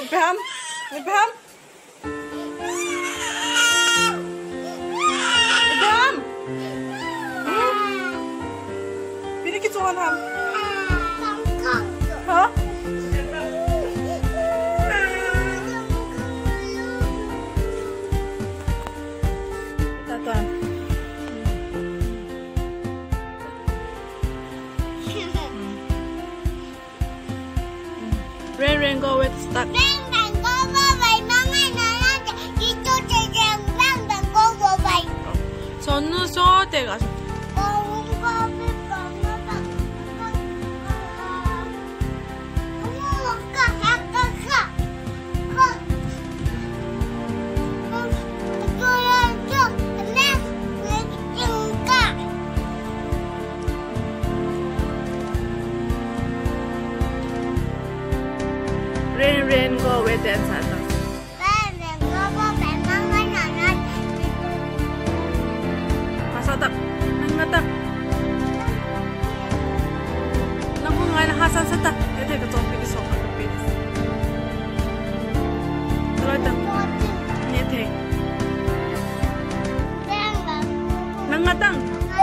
Ibrahim. Ibrahim. Ibrahim. Wie die gezogen haben. Hä? Rain, go with stuck. 전우 저대 가서. Rain, go with that Santa. Masatak, matak. Naku nga na hasan sa tak. Ito ka tong pilis ako pilis. Tuloy tam. Nete. Nangatang.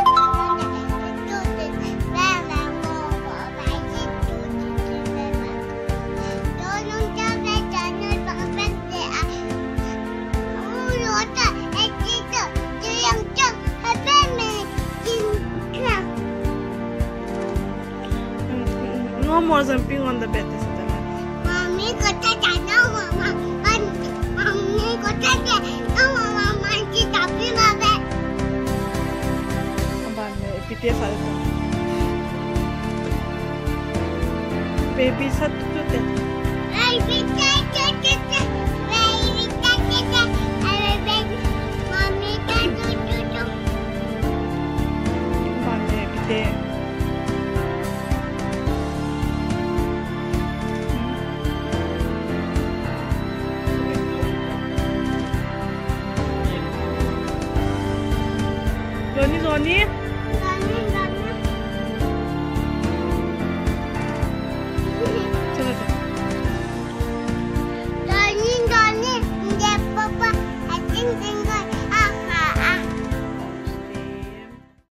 No more jumping on the bed this time. Mommy, go take a no, Mama. Mommy, go take it. No, Mama, she's jumping on the bed. Come on, baby, baby, sat to it. Baby, take it. Baby, take it. Baby, Mommy, take it. Come on, baby. Johnny.